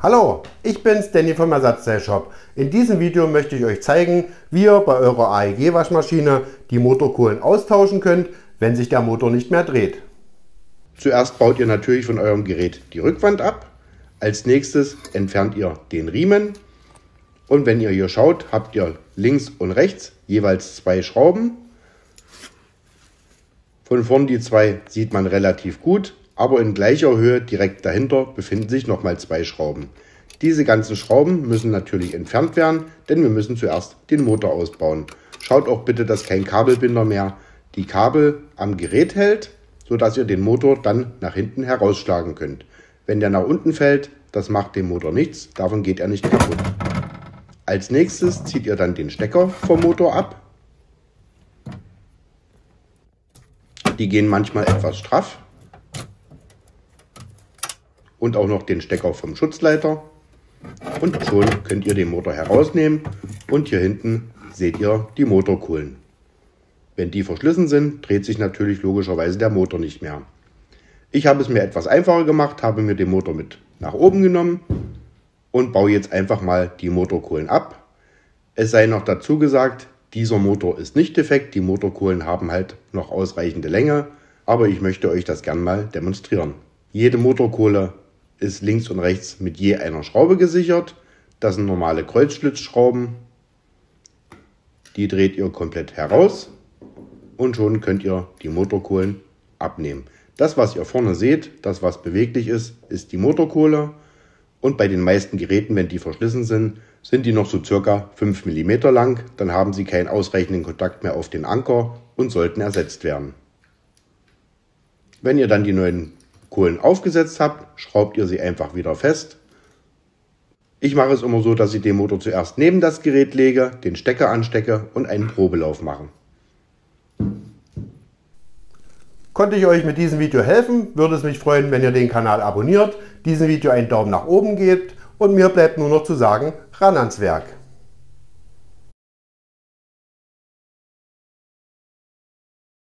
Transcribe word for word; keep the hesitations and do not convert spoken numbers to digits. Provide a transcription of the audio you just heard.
Hallo, ich bin's, Danny vom Ersatzteilshop. In diesem Video möchte ich euch zeigen, wie ihr bei eurer A E G Waschmaschine die Motorkohlen austauschen könnt, wenn sich der Motor nicht mehr dreht. Zuerst baut ihr natürlich von eurem Gerät die Rückwand ab. Als nächstes entfernt ihr den Riemen. Und wenn ihr hier schaut, habt ihr links und rechts jeweils zwei Schrauben. Von vorn die zwei sieht man relativ gut. Aber in gleicher Höhe direkt dahinter befinden sich nochmal zwei Schrauben. Diese ganzen Schrauben müssen natürlich entfernt werden, denn wir müssen zuerst den Motor ausbauen. Schaut auch bitte, dass kein Kabelbinder mehr die Kabel am Gerät hält, sodass ihr den Motor dann nach hinten herausschlagen könnt. Wenn der nach unten fällt, das macht dem Motor nichts, davon geht er nicht kaputt. Als nächstes zieht ihr dann den Stecker vom Motor ab. Die gehen manchmal etwas straff. Und auch noch den Stecker vom Schutzleiter. Und schon könnt ihr den Motor herausnehmen und hier hinten seht ihr die Motorkohlen. Wenn die verschlissen sind, dreht sich natürlich logischerweise der Motor nicht mehr. Ich habe es mir etwas einfacher gemacht, habe mir den Motor mit nach oben genommen und baue jetzt einfach mal die Motorkohlen ab. Es sei noch dazu gesagt, dieser Motor ist nicht defekt, die Motorkohlen haben halt noch ausreichende Länge, aber ich möchte euch das gern mal demonstrieren. Jede Motorkohle ist links und rechts mit je einer Schraube gesichert. Das sind normale Kreuzschlitzschrauben. Die dreht ihr komplett heraus und schon könnt ihr die Motorkohlen abnehmen. Das, was ihr vorne seht, das, was beweglich ist, ist die Motorkohle. Und bei den meisten Geräten, wenn die verschlissen sind, sind die noch so circa fünf Millimeter lang. Dann haben sie keinen ausreichenden Kontakt mehr auf den Anker und sollten ersetzt werden. Wenn ihr dann die neuen Kohlen aufgesetzt habt, schraubt ihr sie einfach wieder fest. Ich mache es immer so, dass ich den Motor zuerst neben das Gerät lege, den Stecker anstecke und einen Probelauf mache. Konnte ich euch mit diesem Video helfen, würde es mich freuen, wenn ihr den Kanal abonniert, diesem Video einen Daumen nach oben gebt und mir bleibt nur noch zu sagen, ran ans Werk.